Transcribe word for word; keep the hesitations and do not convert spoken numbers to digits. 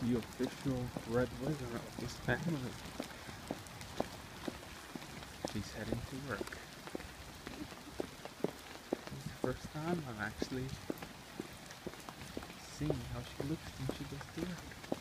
The official red weather of this family. She's heading to work. It's the first time I'm actually seeing how she looks when she goes to work.